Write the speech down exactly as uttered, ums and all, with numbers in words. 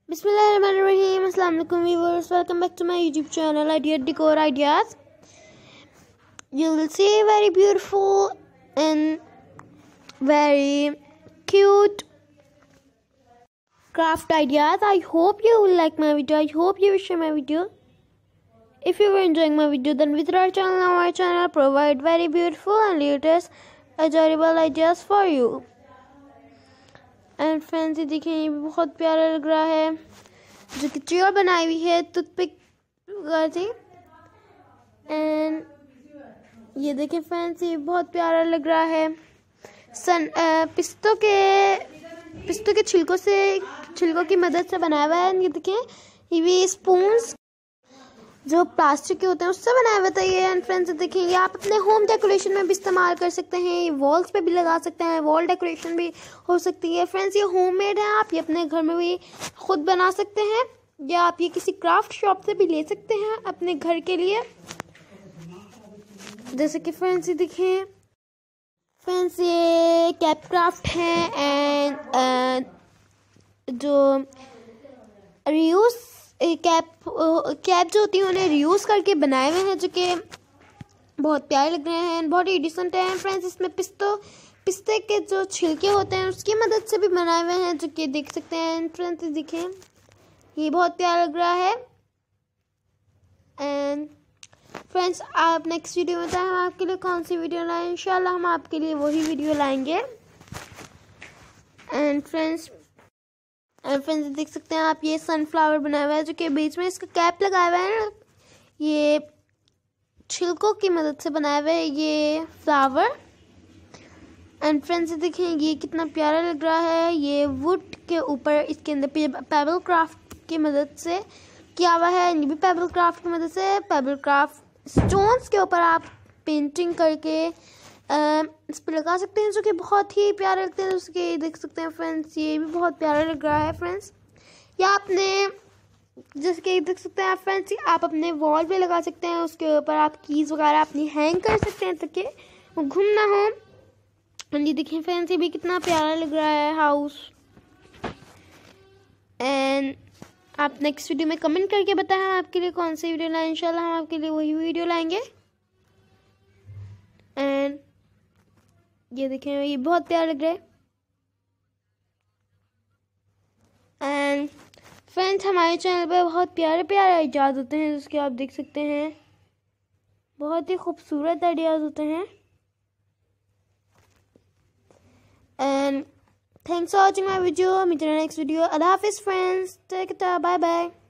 Bismillahirrahmanirrahim. Assalamu alaikum viewers. Welcome back to my YouTube channel Idea Decor Ideas. You will see very beautiful and very cute craft ideas. I hope you will like my video. I hope you will share my video. If you were enjoying my video, then visit our channel. Now our channel provide very beautiful and latest adorable ideas for you. And friends ये देखिए, ये भी बहुत प्यारा लग रहा है, जो कि चेयर बनाई हुई है टूथपिक थी। एंड ये देखिए फ्रेंड्स, ये बहुत प्यारा लग रहा है। सन पिस्तों के पिस्तों के छिलकों से छिलकों की मदद से बनाया हुआ है। ये देखिए, ये भी स्पून्स जो प्लास्टिक के होते हैं उससे बनाया हुआ था ये। एंड फ्रेंड्स देखिए, ये आप अपने होम डेकोरेशन में भी इस्तेमाल कर सकते हैं, ये वॉल्स पे भी लगा सकते हैं, वॉल डेकोरेशन भी हो सकती है। फ्रेंड्स ये होममेड है, आप ये अपने घर में भी खुद बना सकते हैं, या आप ये किसी क्राफ्ट शॉप से भी ले सकते हैं अपने घर के लिए। जैसे कि फ्रेंड्स ये देखिए, फ्रेंड्स ये कैप क्राफ्ट है एंड जो रियूज कैप कैप जो होती है उन्हें रियूज करके बनाए हुए हैं, जो कि बहुत प्यारे लग रहे हैं, बहुत ही डिसेंट है। फ्रेंड्स इसमें पिस्तों पिस्ते के जो छिलके होते हैं उसकी मदद से भी बनाए हुए हैं, जो कि देख सकते हैं। फ्रेंड्स देखिए, ये बहुत प्यारा लग रहा है। एंड फ्रेंड्स आप नेक्स्ट वीडियो में बताएं हम आपके लिए कौन सी वीडियो लाएं। इंशाल्लाह हम आपके लिए वही वीडियो लाएंगे। एंड फ्रेंड्स एंड फ्रेंड्स देख सकते हैं आप, ये सनफ्लावर बनाया हुआ है, जो कि बीच में इसका कैप लगाया हुआ है। ये छिलकों की मदद से बनाया हुआ है ये फ्लावर। एंड फ्रेंड्स देखें, ये कितना प्यारा लग रहा है। ये वुड के ऊपर इसके अंदर पेबल क्राफ्ट की मदद से किया हुआ है। ये भी पेबल क्राफ्ट की मदद से, पेबल क्राफ्ट स्टोन्स के ऊपर आप पेंटिंग करके Uh, इस पर लगा सकते हैं, जो कि बहुत ही प्यारे लगते हैं। उसके देख सकते हैं फ्रेंड्स, ये भी बहुत प्यारा लग रहा है। फ्रेंड्स या आपने जैसे कि देख सकते हैं आप फ्रेंड्स, आप अपने वॉल पे लगा सकते हैं, उसके ऊपर आप कीज वगैरह अपनी हैंग कर सकते हैं ताकि वो घूम ना हो। और ये देखिए फ्रेंड्स, ये भी कितना प्यारा लग रहा है हाउस। एंड आप नेक्स्ट वीडियो में कमेंट करके बताएं हम आपके लिए कौन सी वीडियो लाएं। इंशाल्लाह हम आपके लिए वही वीडियो लाएंगे। एंड ये देखें, ये बहुत प्यारा लग रहा है। एंड फ्रेंड्स हमारे चैनल पे बहुत प्यारे प्यारे आइडियाज होते हैं, जिसके आप देख सकते हैं, बहुत ही खूबसूरत आइडियाज होते हैं। And thanks for watching my video. मिलते हैं नेक्स्ट वीडियो। अल्लाह हाफिज़ friends, take care, bye bye.